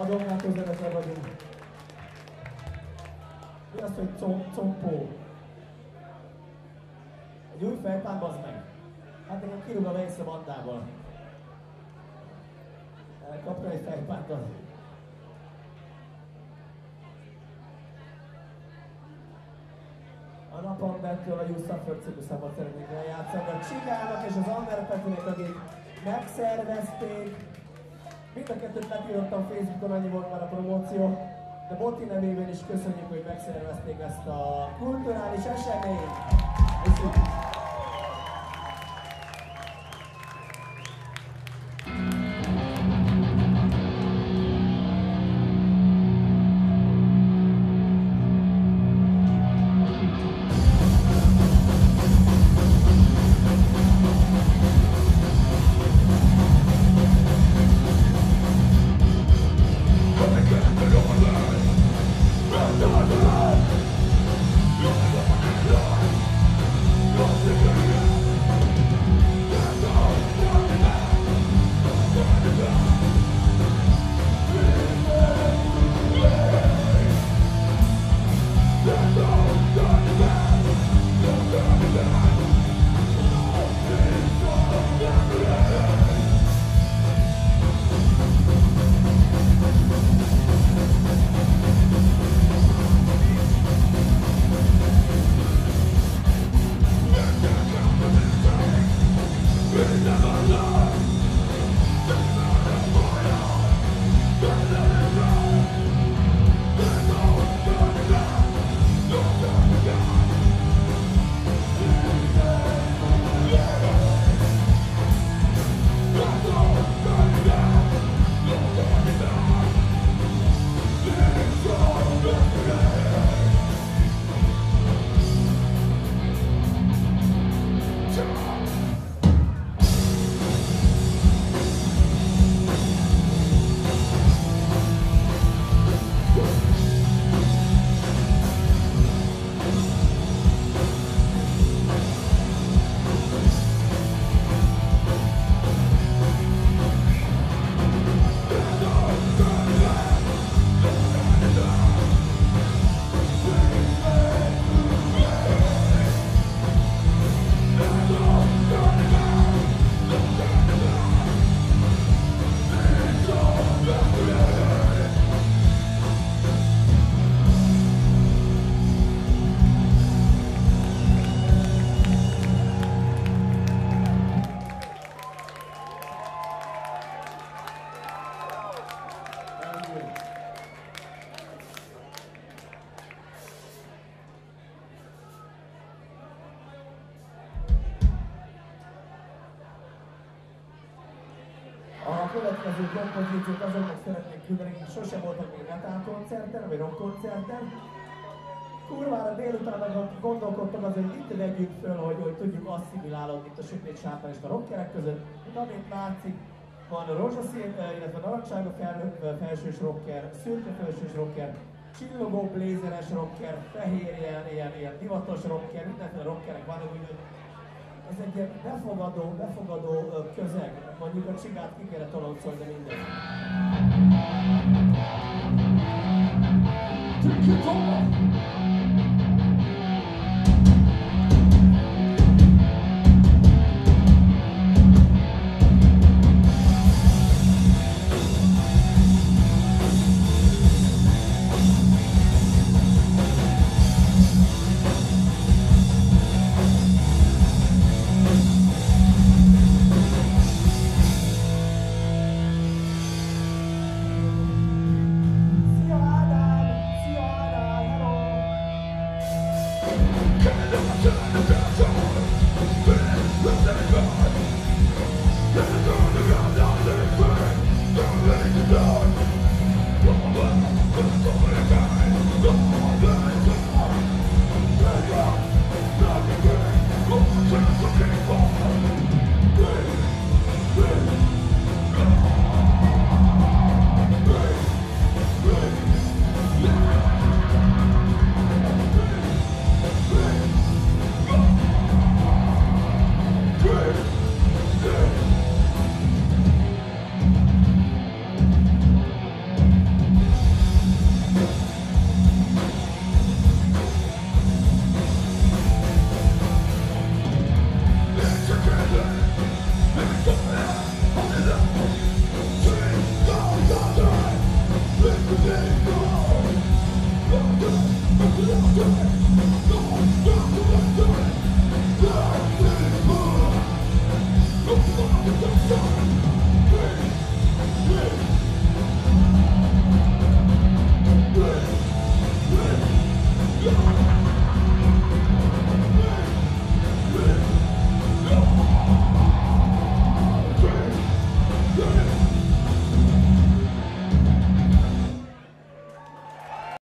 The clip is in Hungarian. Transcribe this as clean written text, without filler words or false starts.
Dongán közeledve vagyunk. Mi az, hogy compó? Egy új fejpán, bazd meg. Hát nekem kirúg a Vejsz a bandából. Kapta egy fejpánt az. A napon bettől a You Suffer című számot szeretnék eljátszani. A Csigának és az Ander Petinek, akik megszervezték. Mind a kettőt letírottam Facebookon, annyi volt már a promóció. De Boti nevében is köszönjük, hogy megszervezték ezt a kulturális eseményt. Köszönjük! A következő kompozíciót azoknak szeretnék küldeni, akik sosem voltak még metal koncerten, vagy rock koncerten. Kurvára délután meg gondolkodtam azért, hogy itt vegyünk föl, hogy tudjuk asszimilálódni itt a sötét sátán és a rockerek között. Itt amint látszik, van a rózsaszín, illetve narancsága felsős rocker, szürke felsős rocker, csillogó blézeres rocker, fehér ilyen divatos rocker, mindenféle rockerek vannak, úgyhogy ez egy ilyen befogadó közeg. Mondjuk a Csigát ki kellett toloncolni, de mindegy. Szia Ádám, hello! Let's go.